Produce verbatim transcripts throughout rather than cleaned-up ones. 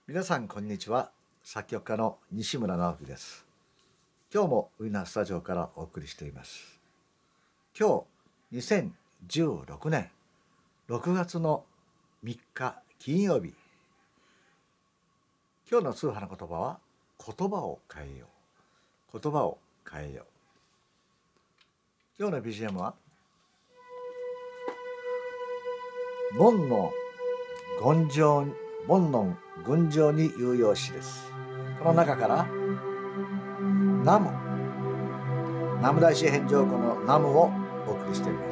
皆さんこんにちは。作曲家の西村直樹です。今日もウィナースタジオからお送りしています。今日にせんじゅうろくねんろくがつのみっか金曜日。今日の通販の言葉は言葉を変えよう。言葉を変えよう。今日の ビージーエム は煩悩群青煩悩群青に有用詩です。この中からナム南無大師返上庫のナムをお送りしています。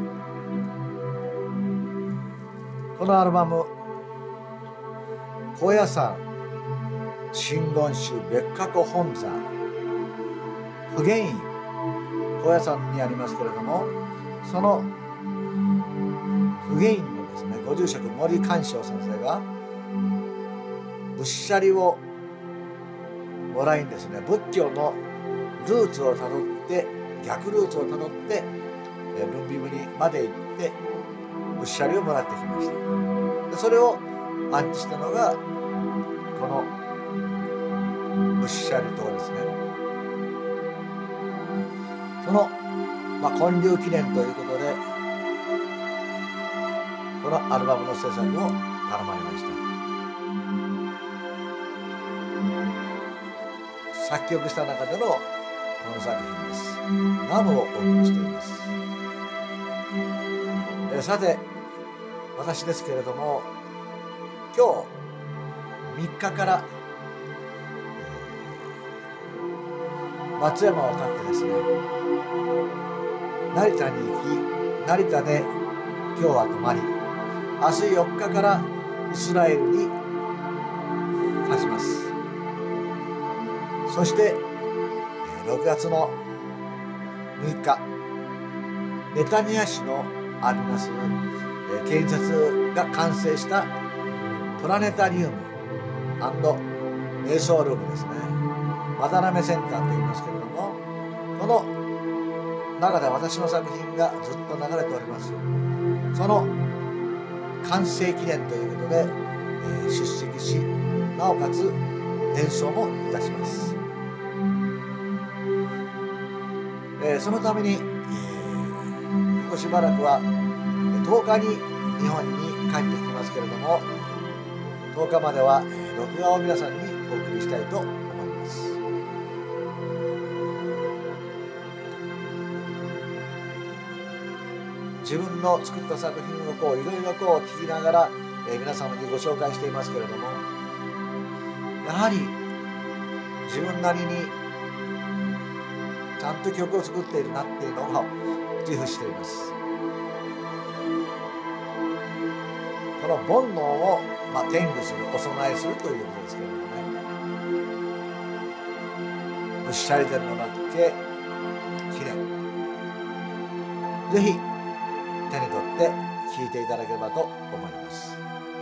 このアルバム高野山真言宗別格本山普賢院高野山にありますけれども、その普賢院のですねご住職森寛照先生が仏舎利をもらいにですね、仏教のルーツをたどって逆ルーツをたどってルンビムにまで行って仏舎利をもらってきました。でそれを安置したのがこの仏舎利塔ですね。その、まあ、建立記念ということでこのアルバムの制作を頼まれました。作曲した中でのこの作品です。ナムをお送りしています。えさて私ですけれども、今日みっかから、えー、松山を立ってですね、成田に行き、成田で今日は泊まり、明日よっかからイスラエルに立ちます。そしてろくがつのむいか、ネタニヤ市のあります建設が完成したプラネタリウム&瞑想ルームですね、渡辺センターといいますけれども、この中で私の作品がずっと流れております。その完成記念ということで、えー、出席し、なおかつ演奏もいたします。えー、そのために、えー、ここしばらくはとおかに日本に帰ってきますけれども、とおかまでは、えー、録画を皆さんにお送りしたいと思います。自分の作った作品をこういろいろこう聞きながら、えー、皆様にご紹介していますけれども、やはり自分なりにちゃんと曲を作っているなっていうのを自負しています。この煩悩を、まあ、天狗する、お供えするということですけれどもね、仏舎利殿の名付け記念、ぜひ手に取って聴いていただければと思います。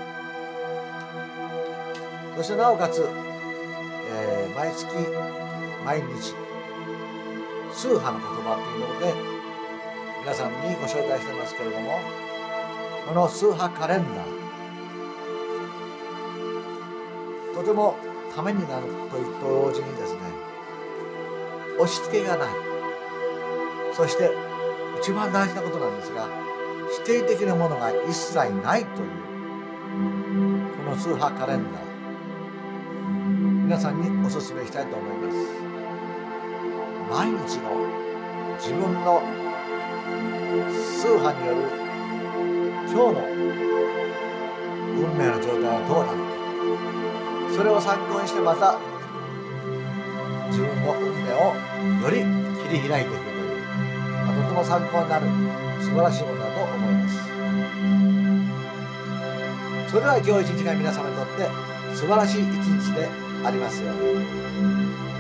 そしてなおかつ、えー、毎月毎日数派の言葉というので皆さんにご紹介してますけれども、この数派カレンダーとてもためになると同時にですね、押し付けがない、そして一番大事なことなんですが、否定的なものが一切ないというこの数派カレンダー、皆さんにお勧めしたいと思います。毎日の自分の数派による今日の運命の状態はどうなのか、それを参考にしてまた自分の運命をより切り開いていくという、まあ、とても参考になる素晴らしいものだと思います。それでは今日一日が皆様にとって素晴らしい一日でありますように。